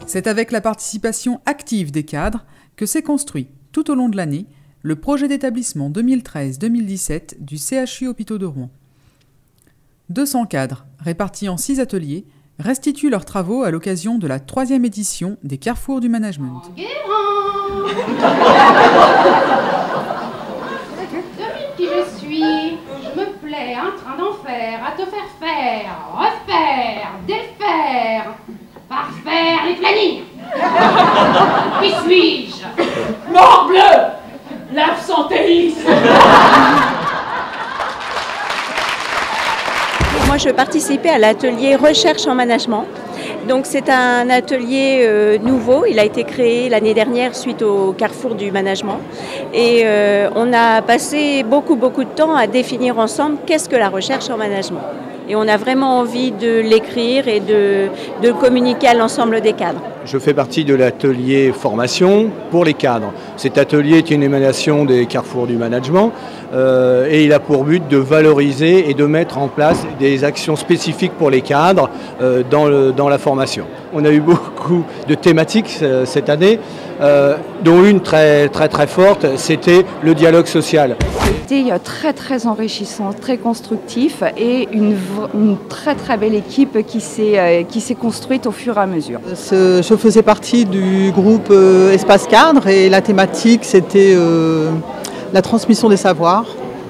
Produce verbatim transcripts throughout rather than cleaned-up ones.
C'est avec la participation active des cadres que s'est construit, tout au long de l'année, le projet d'établissement deux mille treize deux mille dix-sept du C H U Hôpitaux de Rouen. deux cents cadres, répartis en six ateliers, restituent leurs travaux à l'occasion de la troisième édition des Carrefours du Management. Devine qui je suis. Je me plais en train d'en faire, à te faire faire, refaire, défaire, parfaire les plannings. Qui suis-je? Morbleu! L'absentéisme! Moi, je participais à l'atelier recherche en management. Donc c'est un atelier euh, nouveau, il a été créé l'année dernière suite au Carrefour du Management. Et euh, on a passé beaucoup beaucoup de temps à définir ensemble qu'est-ce que la recherche en management. Et on a vraiment envie de l'écrire et de, de le communiquer à l'ensemble des cadres. Je fais partie de l'atelier formation pour les cadres. Cet atelier est une émanation des Carrefours du Management euh, et il a pour but de valoriser et de mettre en place des actions spécifiques pour les cadres euh, dans, le, dans la formation. On a eu beaucoup de thématiques euh, cette année, euh, dont une très très très forte, c'était le dialogue social. C'était très très enrichissant, très constructif et une, une très très belle équipe qui s'est euh, qui s'est construite au fur et à mesure. Ce, je faisais partie du groupe euh, Espace Cadre et la thématique c'était euh, la transmission des savoirs.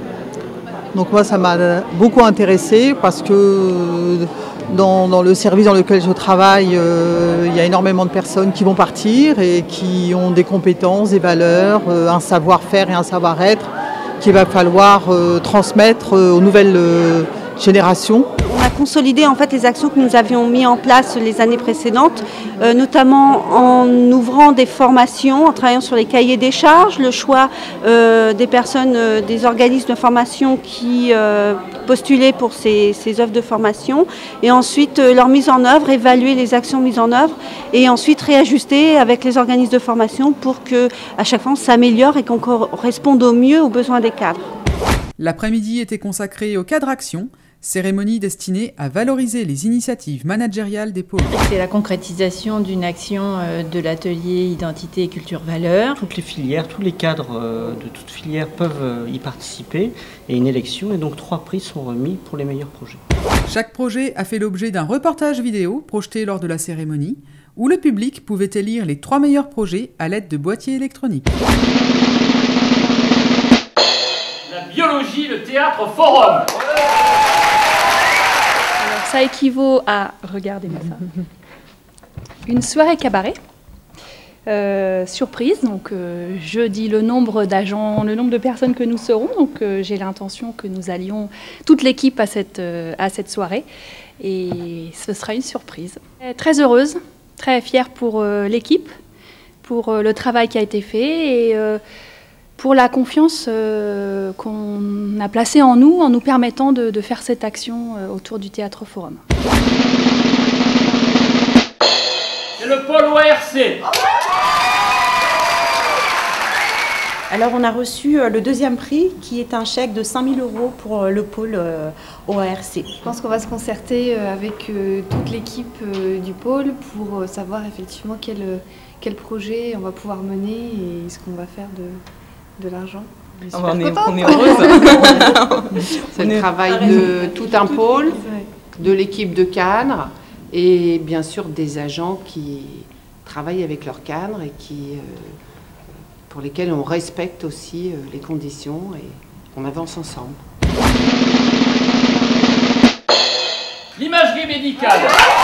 Donc moi ça m'a beaucoup intéressée parce que dans, dans le service dans lequel je travaille, euh, il y a énormément de personnes qui vont partir et qui ont des compétences, des valeurs, euh, un savoir-faire et un savoir-être qu'il va falloir euh, transmettre euh, aux nouvelles euh, générations. On a consolidé en fait les actions que nous avions mis en place les années précédentes, euh, notamment en ouvrant des formations, en travaillant sur les cahiers des charges, le choix euh, des personnes, euh, des organismes de formation qui euh, postulaient pour ces, ces œuvres de formation, et ensuite euh, leur mise en œuvre, évaluer les actions mises en œuvre, et ensuite réajuster avec les organismes de formation pour que à chaque fois on s'améliore et qu'on corresponde au mieux aux besoins des cadres. L'après-midi était consacré au cadre action, cérémonie destinée à valoriser les initiatives managériales des pôles. C'est la concrétisation d'une action de l'atelier Identité et Culture Valeurs. Toutes les filières, tous les cadres de toutes filières peuvent y participer et une élection et donc trois prix sont remis pour les meilleurs projets. Chaque projet a fait l'objet d'un reportage vidéo projeté lors de la cérémonie où le public pouvait élire les trois meilleurs projets à l'aide de boîtiers électroniques. La biologie, le théâtre, forum. Alors, ça équivaut à, regardez-moi ça, une soirée cabaret, euh, surprise, donc euh, je dis le nombre d'agents, le nombre de personnes que nous serons, donc euh, j'ai l'intention que nous allions, toute l'équipe à cette, euh, à cette soirée, et ce sera une surprise. Très heureuse, très fière pour euh, l'équipe, pour euh, le travail qui a été fait, et euh, pour la confiance euh, qu'on a placée en nous, en nous permettant de, de faire cette action euh, autour du Théâtre Forum. C'est le pôle O R C. Alors on a reçu le deuxième prix qui est un chèque de cinq mille euros pour le pôle O R C. Je pense qu'on va se concerter avec toute l'équipe du pôle pour savoir effectivement quel, quel projet on va pouvoir mener et ce qu'on va faire de... de l'argent. Oh, on, est, on est heureuse. C'est le travail de tout un pôle, de l'équipe de cadres et bien sûr des agents qui travaillent avec leurs cadres et qui, euh, pour lesquels on respecte aussi euh, les conditions et on avance ensemble. L'imagerie médicale.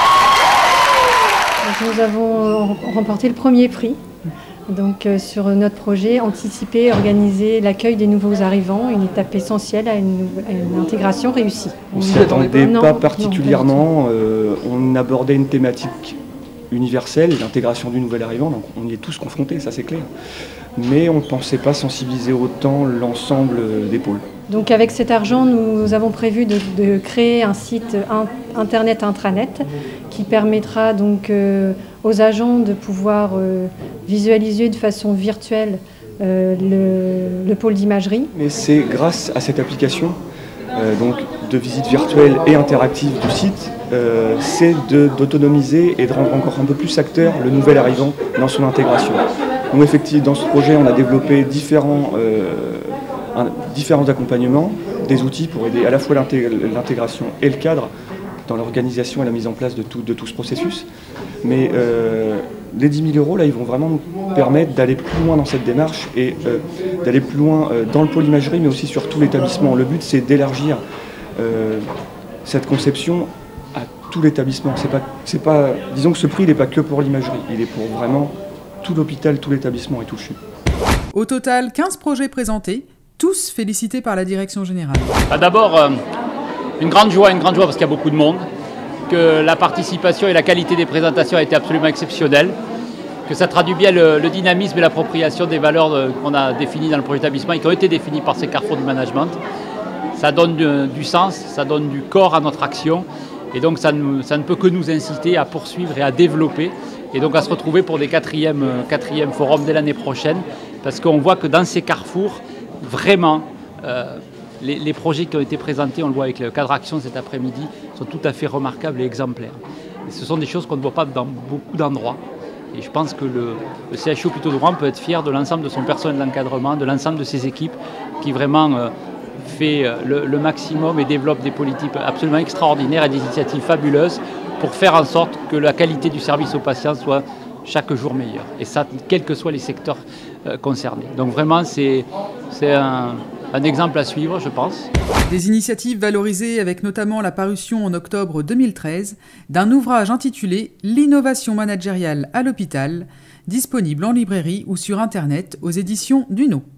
Nous avons remporté le premier prix. Donc euh, sur notre projet, anticiper, organiser l'accueil des nouveaux arrivants, une étape essentielle à une, à une intégration réussie. On ne s'y attendait pas particulièrement, euh, on abordait une thématique universelle, l'intégration du nouvel arrivant, donc on y est tous confrontés, ça c'est clair. Mais on ne pensait pas sensibiliser autant l'ensemble des pôles. Donc avec cet argent, nous avons prévu de, de créer un site in, internet intranet qui permettra donc euh, aux agents de pouvoir euh, visualiser de façon virtuelle euh, le, le pôle d'imagerie. Mais c'est grâce à cette application euh, donc de visite virtuelle et interactive du site euh, c'est d'autonomiser et de rendre encore un peu plus acteur le nouvel arrivant dans son intégration. Donc effectivement, dans ce projet, on a développé différents, euh, un, différents accompagnements, des outils pour aider à la fois l'intégration et le cadre dans l'organisation et la mise en place de tout, de tout ce processus. Mais euh, les dix mille euros, là, ils vont vraiment nous permettre d'aller plus loin dans cette démarche et euh, d'aller plus loin euh, dans le pôle imagerie, mais aussi sur tout l'établissement. Le but, c'est d'élargir euh, cette conception à tout l'établissement. C'est pas, c'est pas, disons que ce prix, il n'est pas que pour l'imagerie, il est pour vraiment tout l'hôpital, tout l'établissement est touché. Au total, quinze projets présentés, tous félicités par la direction générale. Ah, D'abord, euh, une grande joie, une grande joie parce qu'il y a beaucoup de monde, que la participation et la qualité des présentations a été absolument exceptionnelle, que ça traduit bien le, le dynamisme et l'appropriation des valeurs de, qu'on a définies dans le projet d'établissement et qui ont été définies par ces carrefours du management. Ça donne du, du sens, ça donne du corps à notre action et donc ça ne, ça ne peut que nous inciter à poursuivre et à développer et donc à se retrouver pour des quatrièmes, quatrièmes forums dès l'année prochaine parce qu'on voit que dans ces carrefours, vraiment, euh, les, les projets qui ont été présentés, on le voit avec le cadre action cet après-midi, sont tout à fait remarquables et exemplaires. Et ce sont des choses qu'on ne voit pas dans beaucoup d'endroits. Et je pense que le, le C H U Hôpitaux de Rouen peut être fier de l'ensemble de son personnel d'encadrement, de l'ensemble de ses équipes qui vraiment euh, fait le, le maximum et développe des politiques absolument extraordinaires et des initiatives fabuleuses pour faire en sorte que la qualité du service aux patients soit chaque jour meilleure. Et ça, quels que soient les secteurs euh, concernés. Donc vraiment, c'est un, un exemple à suivre, je pense. Des initiatives valorisées avec notamment la parution en octobre deux mille treize d'un ouvrage intitulé « L'innovation managériale à l'hôpital », disponible en librairie ou sur Internet aux éditions Duno.